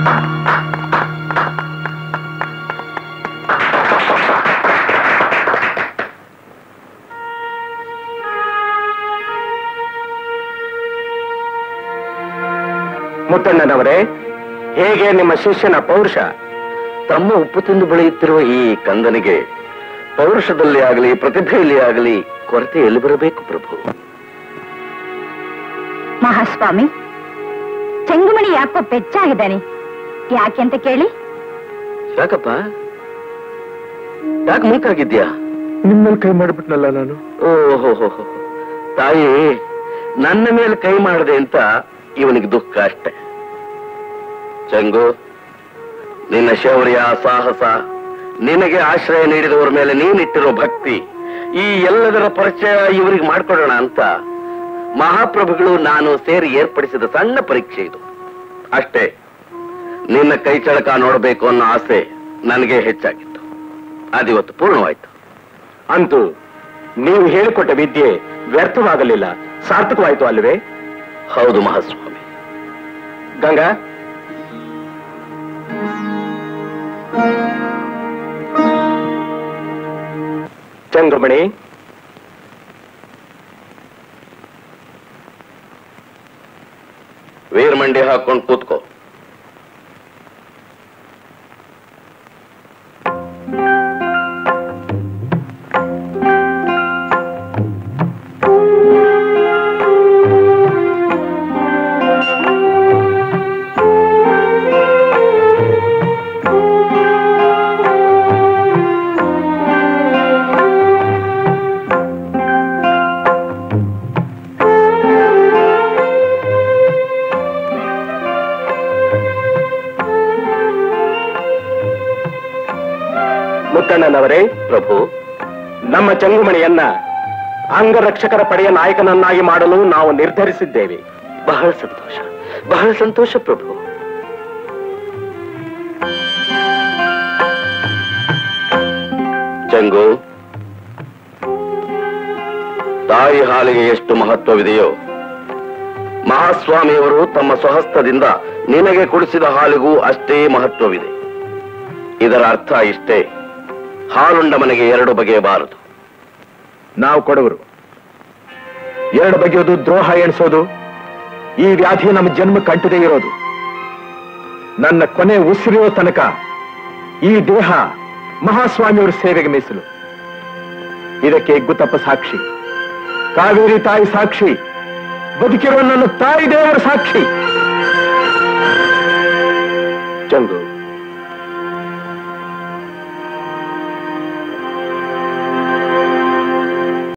ಮುತ್ತಣ್ಣನವರೇ, ಹೇಗೆ ನಿಮ್ಮ ಶಿಷ್ಯನ ಪೌರುಷ? ತಮ್ಮ ಉಪ್ಪು ತಿಂದು ಬೆಳೆಯುತ್ತಿರುವ ಈ ಕಂದನಿಗೆ ಪೌರುಷದಲ್ಲಿ ಆಗಲಿ ಪ್ರತಿಭೆಯಲ್ಲಿ ಆಗಲಿ ಕೊರತೆ ಎಲ್ಲಿ ಬರಬೇಕು ಪ್ರಭು? ಮಹಾಸ್ವಾಮಿ, ಚೆಂಗುಮಣಿ ಯಾಕೋ ಪೆಚ್ಚಾಗಿದ್ದಾನೆ, ಯಾಕೆ ಅಂತ ಕೇಳಿ. ಯಾಕಪ್ಪ, ಯಾಕೆ ಮೂಕಾಗಿದ್ಯಾ? ನಿಮ್ಮಲ್ಲಿ ಕೈ ಮಾಡಿಬಿಟ್ನಲ್ಲ ನಾನು. ಓಹೋ, ತಾಯಿ ನನ್ನ ಮೇಲೆ ಕೈ ಮಾಡದೆ ಅಂತ ಇವನಿಗೆ ದುಃಖ ಅಷ್ಟೆ. ಚಂಗು, ನಿನ್ನ ಶೌರ್ಯ, ಸಾಹಸ, ನಿನಗೆ ಆಶ್ರಯ ನೀಡಿದವರ ಮೇಲೆ ನೀನಿಟ್ಟಿರೋ ಭಕ್ತಿ, ಈ ಎಲ್ಲದರ ಪರಿಚಯ ಇವರಿಗೆ ಮಾಡ್ಕೊಡೋಣ ಅಂತ ಮಹಾಪ್ರಭುಗಳು ನಾನು ಸೇರಿ ಏರ್ಪಡಿಸಿದ ಸಣ್ಣ ಪರೀಕ್ಷೆ ಇದು ಅಷ್ಟೇ. ನಿನ್ನ ಕೈ ಚಳಕ ನೋಡಬೇಕು ಅನ್ನೋ ಆಸೆ ನನಗೆ ಹೆಚ್ಚಾಗಿತ್ತು. ಅದಿವತ್ತು ಪೂರ್ಣವಾಯ್ತು. ಅಂತೂ ನೀವು ಹೇಳಿಕೊಟ್ಟ ವಿದ್ಯೆ ವ್ಯರ್ಥವಾಗಲಿಲ್ಲ, ಸಾರ್ಥಕವಾಯಿತು ಅಲ್ವೇ? ಹೌದು ಮಹಾಸ್ವಾಮಿ. ಗಂಗಾ, ಚಂಗುಮಣಿ, ವೀರಮಂಡಿ ಹಾಕೊಂಡು ಕೂತ್ಕೋ. ಮುತ್ತಣ್ಣನವರೇ, ಪ್ರಭು, ನಮ್ಮ ಚಂಗುಮಣಿಯನ್ನ ಅಂಗರಕ್ಷಕರ ಪಡೆಯ ನಾಯಕನನ್ನಾಗಿ ಮಾಡಲು ನಾವು ನಿರ್ಧರಿಸಿದ್ದೇವೆ. ಬಹಳ ಸಂತೋಷ, ಬಹಳ ಸಂತೋಷ ಪ್ರಭು. ಚಂಗು, ತಾಯಿ ಹಾಲಿಗೆ ಎಷ್ಟು ಮಹತ್ವವಿದೆಯೋ, ಮಹಾಸ್ವಾಮಿಯವರು ತಮ್ಮ ಸ್ವಹಸ್ತದಿಂದ ನಿನಗೆ ಕುಡಿಸಿದ ಹಾಲಿಗೂ ಅಷ್ಟೇ ಮಹತ್ವವಿದೆ. ಇದರ ಅರ್ಥ ಇಷ್ಟೇ, ಹಾಲುಂಡ ಮನೆಗೆ ಎರಡು ಬಗೆಯಬಾರದು. ನಾವು ಕೊಡವರು ಎರಡು ಬಗೆಯೋದು ದ್ರೋಹ ಎಣಿಸೋದು. ಈ ವ್ಯಾಧಿ ನಮ್ಮ ಜನ್ಮ ಕಂಟದೇ ಇರೋದು. ನನ್ನ ಕೊನೆ ಉಸಿರಿರೋ ತನಕ ಈ ದೇಹ ಮಹಾಸ್ವಾಮಿಯವರ ಸೇವೆಗೆ ಮೀಸಲು. ಇದಕ್ಕೆ ಗುತ್ತಪ್ಪ ಸಾಕ್ಷಿ, ಕಾವೇರಿ ತಾಯಿ ಸಾಕ್ಷಿ, ಬದುಕಿರುವ ನನ್ನ ತಾಯಿ ದೇವರ ಸಾಕ್ಷಿ. ಚಂದು,